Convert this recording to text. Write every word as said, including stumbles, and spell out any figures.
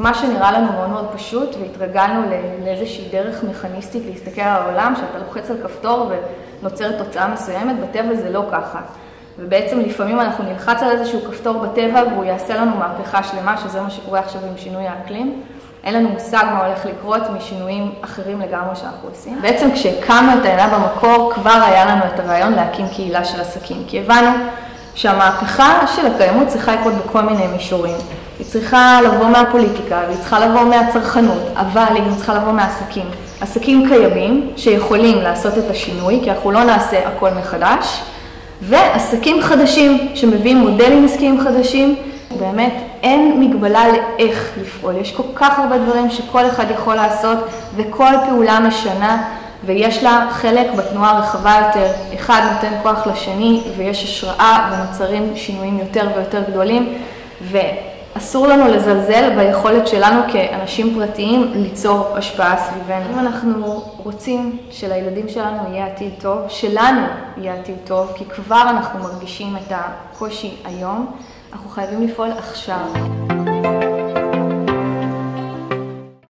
מה שנראה לנו מאוד מאוד פשוט, והתרגלנו לאיזושהי דרך מכניסטית להסתכל על העולם, שאתה לוחץ על כפתור ונוצרת תוצאה מסוימת, בטבע זה לא ככה. ובעצם לפעמים אנחנו נלחץ על איזשהו כפתור בטבע והוא יעשה לנו מהפכה שלמה, שזה מה שקורה עכשיו עם שינוי האקלים. אין לנו מושג מה הולך לקרות משינויים אחרים לגמרי שאנחנו עושים. בעצם כשהקמנו את העיינה במקור, כבר היה לנו את הרעיון להקים קהילה של עסקים, כי הבנו שהמהפכה של הקיימות צריכה לקרות בכל מיני מישורים. היא צריכה לבוא מהפוליטיקה, והיא צריכה לבוא מהצרכנות, אבל היא גם צריכה לבוא מהעסקים. עסקים קיימים שיכולים לעשות את השינוי, כי אנחנו לא נעשה הכל מחדש, ועסקים חדשים שמביאים מודלים עסקיים חדשים. באמת אין מגבלה לאיך לפעול. יש כל כך הרבה דברים שכל אחד יכול לעשות, וכל פעולה משנה, ויש לה חלק בתנועה הרחבה יותר. אחד נותן כוח לשני, ויש השראה ונוצרים שינויים יותר ויותר גדולים, ואסור לנו לזלזל ביכולת שלנו כאנשים פרטיים ליצור השפעה סביבנו. אם אנחנו רוצים שלילדים שלנו יהיה עתיד טוב, שלנו יהיה עתיד טוב, כי כבר אנחנו מרגישים את הקושי היום, אנחנו חייבים לפעול עכשיו.